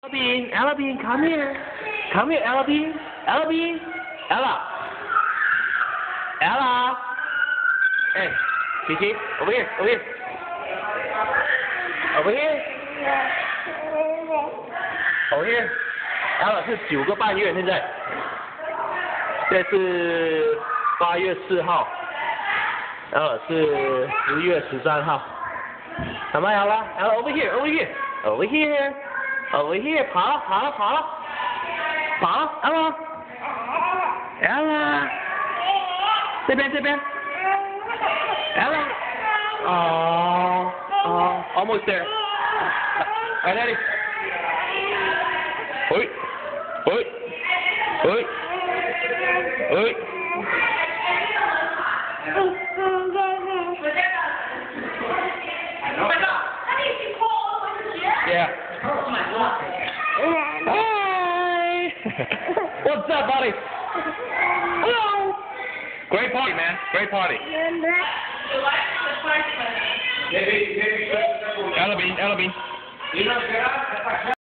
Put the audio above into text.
Ella Bean, come here. Come here, Ella Bean. Ella Bean. Ella. Ella. Hey, Kiki, over here, over here. Over here. Over here. Ella 是9个半月，现在是8月4号。Ella 是10月13号。Come on, Ella. Ella, over here, over here, over here. Over here, 跑了，跑了，跑了，跑了 ，Ella，Ella，这边，这边 ，Ella，哦哦 ，almost there，来那里，喂，喂，喂，喂。Yeah. Hi. What's up, buddy? Hello. Great party, man. Great party. Ella Bean, Ella Bean.